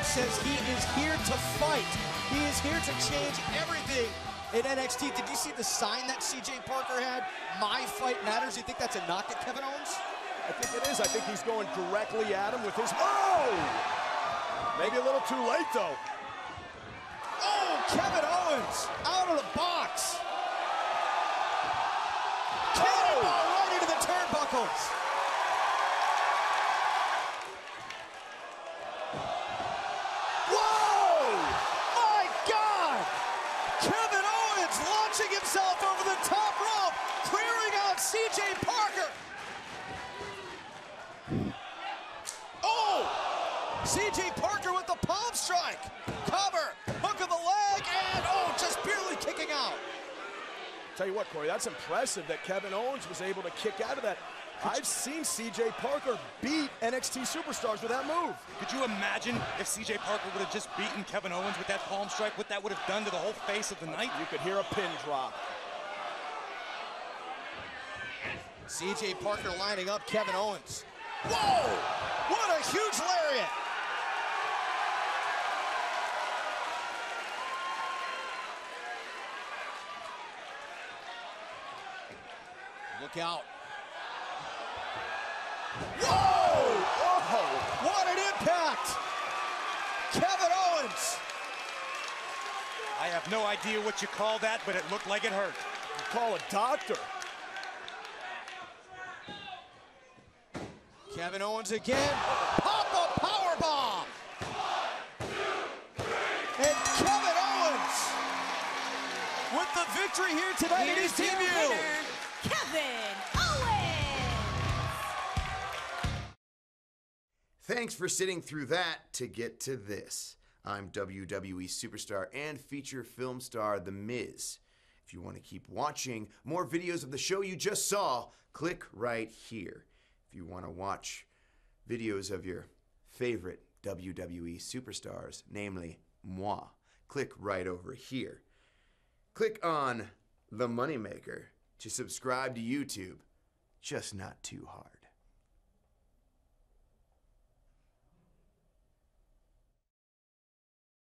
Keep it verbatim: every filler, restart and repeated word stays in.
says he is here to fight. He is here to change everything in N X T. Did you see the sign that C J Parker had? My fight matters. You think that's a knock at Kevin Owens? I think it is. I think he's going directly at him with his... Oh! Maybe a little too late, though. Oh, Kevin Owens out of the box. Cannonball right into the turnbuckles. Whoa! My God! Kevin Owens launching himself over the top rope, clearing out C J Parker. Oh! C J Parker with the palm strike. Cover, hook of the leg, and oh, just barely kicking out. Tell you what, Corey, that's impressive that Kevin Owens was able to kick out of that. I've seen C J Parker beat N X T superstars with that move. Could you imagine if C J Parker would have just beaten Kevin Owens with that palm strike, what that would have done to the whole face of the night? You could hear a pin drop. C J Parker lining up Kevin Owens. Whoa! What a huge lariat! Look out. Whoa! Whoa! What an impact! Kevin Owens! I have no idea what you call that, but it looked like it hurt. You call a doctor. Kevin Owens again. Pop-up powerbomb! And Kevin Owens with the victory here tonight in his debut. Kevin Owens! Thanks for sitting through that to get to this. I'm W W E superstar and feature film star The Miz. If you want to keep watching more videos of the show you just saw, click right here. If you want to watch videos of your favorite W W E superstars, namely moi, click right over here. Click on The Moneymaker to subscribe to YouTube, just not too hard.